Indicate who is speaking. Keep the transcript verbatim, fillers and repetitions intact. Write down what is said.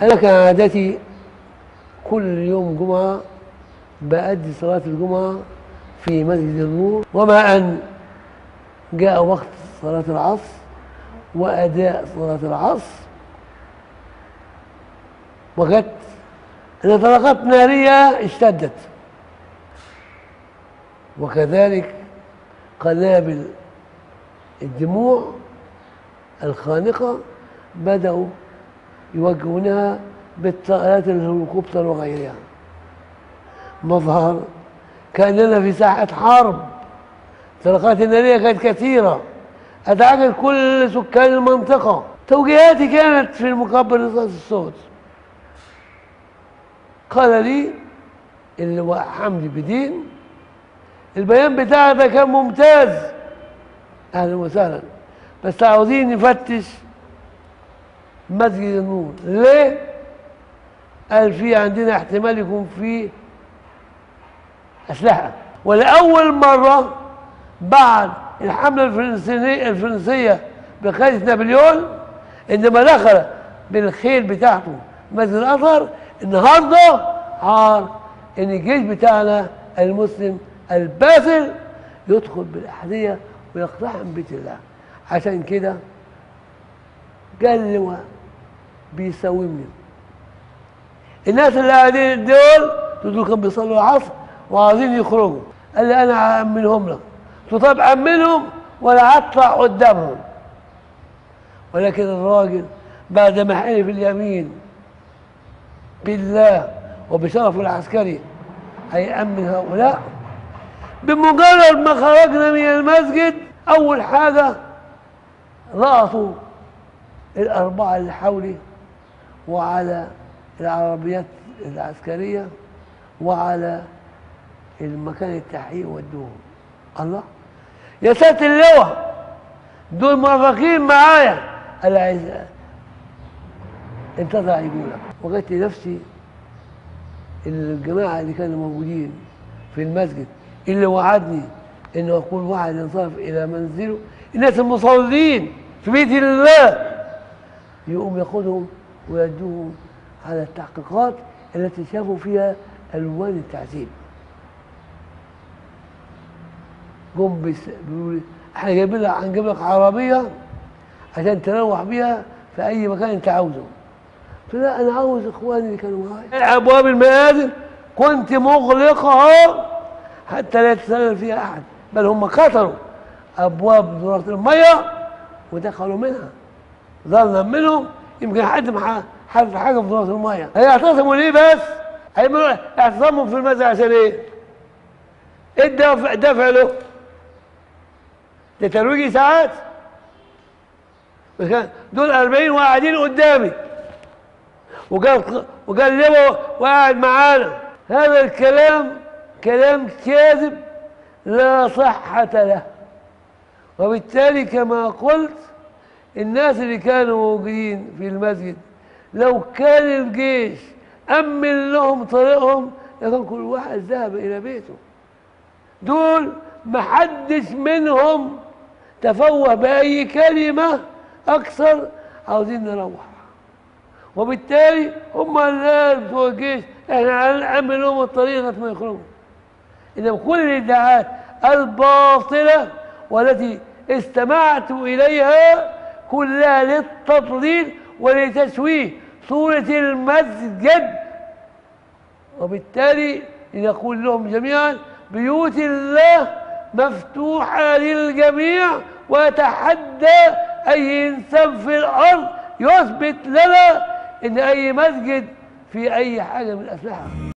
Speaker 1: أنا كان عادتي كل يوم جمعة بأدي صلاة الجمعة في مسجد النور، ومع أن جاء وقت صلاة العصر وأداء صلاة العصر وجدت أن طلقات نارية اشتدت، وكذلك قنابل الدموع الخانقة بدأوا يوجهونها بالطائرات الهليكوبتر وغيرها، مظهر كأننا في ساحة حرب. الطلقات النارية كانت كثيرة أزعجت كل سكان المنطقة. توجيهاتي كانت في المكبر لصوت الصوت. قال لي اللواء حمدي بدين البيان بتاعك ده كان ممتاز، أهلا وسهلا، بس عاوزين نفتش مسجد النور. ليه؟ قال في عندنا احتمال يكون فيه أسلحة، ولأول مرة بعد الحملة الفرنسية الفرنسية بقيادة نابليون عندما دخل بالخيل بتاعته مسجد الأزهر، النهارده عار إن الجيش بتاعنا المسلم الباسل يدخل بالأحذية ويقتحم بيت الله. عشان كده قال اللواء بيساومني، الناس اللي قاعدين دول دول كانوا بيصلوا العصر وعايزين يخرجوا، قال لي انا هامنهم لك. قلت طب امنهم ولا هطلع قدامهم. ولكن الراجل بعد ما حلف اليمين بالله وبشرفه العسكري هيأمن هؤلاء، بمجرد ما خرجنا من المسجد اول حاجه لقطوا الاربعه اللي حولي وعلى العربيات العسكريه وعلى المكان التحقيق ودوهم. الله يا ساتر اللواء، دول مرافقين معايا. قال عايز انتظر يقولك. وجدت نفسي الجماعه اللي كانوا موجودين في المسجد اللي وعدني انه كل واحد ينصرف الى منزله، الناس المصلين في بيت الله، يقوم ياخذهم ويدوهم على التحقيقات التي شافوا فيها الوان التعذيب. جم بيقولوا لي احنا جايبين لك هنجيب لك عربيه عشان تروح بيها في اي مكان انت عاوزه. قلت لا انا عاوز اخواني اللي كانوا معايا. ابواب المآذن كنت مغلقها حتى لا يتسلل فيها احد، بل هم كسروا ابواب دورة الميه ودخلوا منها. ظلنا منهم يمكن حد ما حد حاجه في دورة الميه. هيعتصموا ليه بس؟ هيعملوا اعتصامهم في المسجد عشان ايه؟ ايه الدافع دافع له؟ ده ترويج ساعات. دول أربعين وقاعدين قدامي، وقال وقال لي وقاعد معانا. هذا الكلام كلام كاذب لا صحة له. وبالتالي كما قلت الناس اللي كانوا موجودين في المسجد لو كان الجيش أمن لهم طريقهم لكان كل واحد ذهب إلى بيته. دول محدش منهم تفوه بأي كلمة أكثر عاوزين نروح، وبالتالي هم الناس بتوع الجيش احنا هنعمل لهم الطريق لغايه ما يخرجوا. إنما كل الادعاءات الباطلة والتي استمعت إليها كلها للتضليل ولتشويه صورة المسجد. وبالتالي نقول لهم جميعا بيوت الله مفتوحة للجميع، وأتحدى أي إنسان في الأرض يثبت لنا إن أي مسجد في أي حاجة من الأسلحة.